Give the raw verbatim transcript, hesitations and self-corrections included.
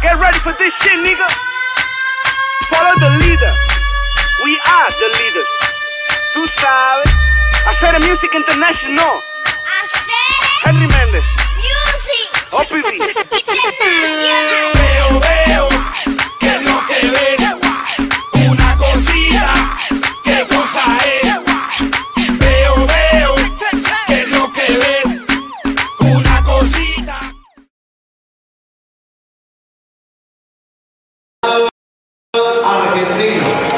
Get ready for this shit, nigga. Follow the leader. We are the leaders. Tú sabes. Hacer music international. Henry Méndez. Music. O P B. International. Veo, veo, ¿qué es lo que ves? Una cosita, ¿qué cosa es? Veo, veo, ¿qué es lo que ves? Una cosita. Argentino.